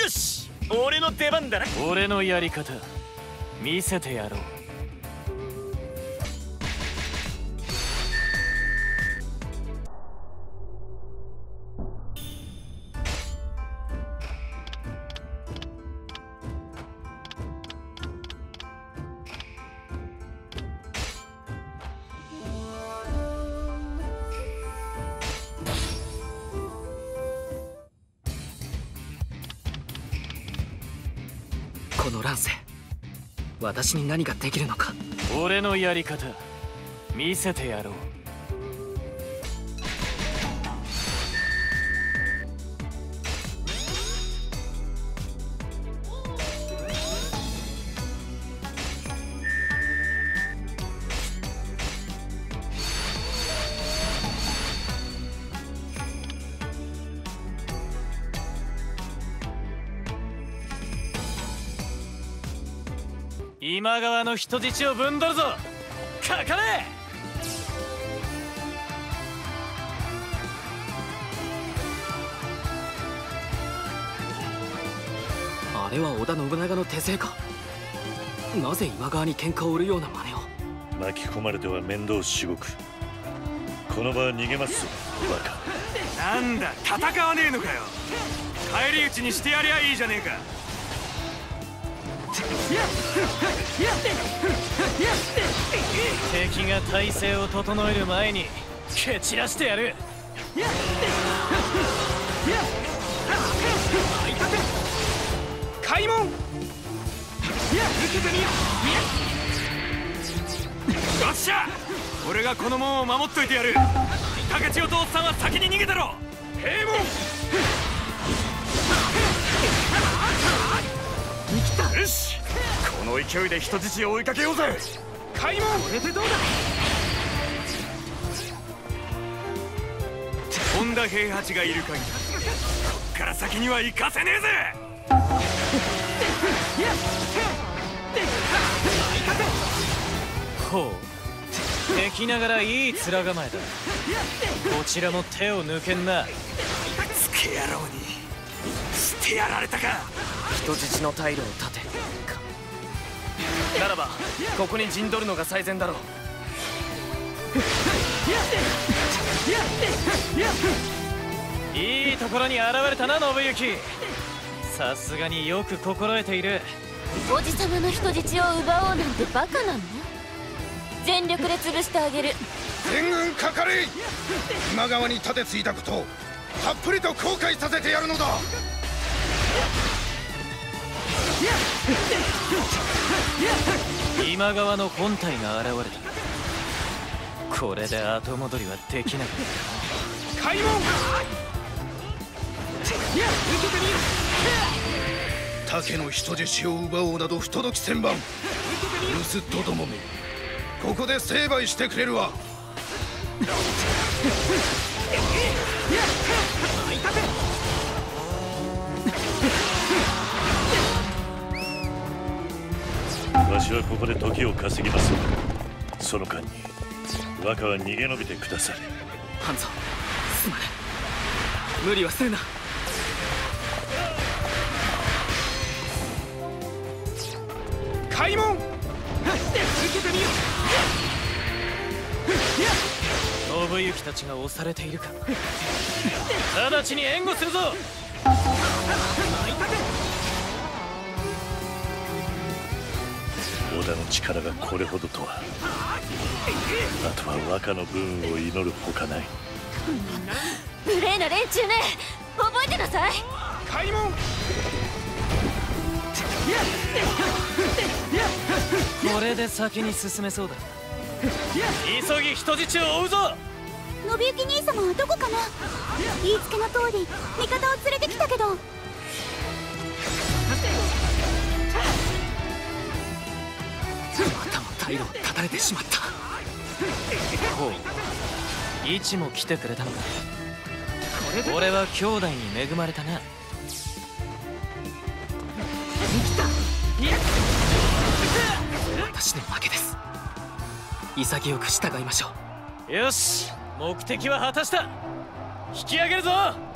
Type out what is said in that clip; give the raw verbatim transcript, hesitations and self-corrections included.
よし、俺の出番だな。 俺のやり方見せてやろう。 この乱世、私に何ができるのか。 俺のやり方見せてやろう。今川の人質をぶんどるぞ。かかれ。 あれは織田信長の手勢か。なぜ今川に喧嘩を売るような真似を。 巻き込まれては面倒しごく。この場は逃げますぞ、バカ。 なんだ、戦わねえのかよ。返り討ちにしてやりゃいいじゃねえか。 敵が体勢を整える前に蹴散らしてやる。 開門。よっしゃ、俺がこの門を守っといてやる。竹千代とおっさんは先に逃げたろ。閉門。よし、この勢いで人質を追いかけようぜ。開門。これでどうだ。本田平八がいる限りこっから先には行かせねえぜ。 ほう、敵ながらいい面構えだ。こちらも手を抜けんな。 つけ野郎にしてやられたか。 人質の退路を断てか。ならばここに陣取るのが最善だろう。 いいところに現れたな、信行。さすがによく心得ている。 おじさまの人質を奪おうなんてバカなの。全力で潰してあげる。 全軍かかれ。今川に盾ついたことをたっぷりと後悔させてやるのだ。 今川の本体が現れた。これで後戻りはできなかった。 開門。 竹の人質を奪おうなど不届き千万。盗人どもめ、ここで成敗してくれるわ。 わしはここで時を稼ぎます。その間に若は逃げ延びてください。 半蔵、すまない。無理はするな。 開門。 信行たちが押されているか。直ちに援護するぞ。 織田の力がこれほどとは。あとは若の分を祈るほかない。 無礼な連中ね、覚えてなさい。 開門。 これで先に進めそうだ。急ぎ人質を追うぞ。 信行兄様はどこかな。言いつけの通り味方を連れてきたけど。 またも退路を断たれてしまった。 ほう、位置も来てくれたのか。俺は兄弟に恵まれたな。 私の負けです。潔く従いましょう。 よし、目的は果たした。引き上げるぞ。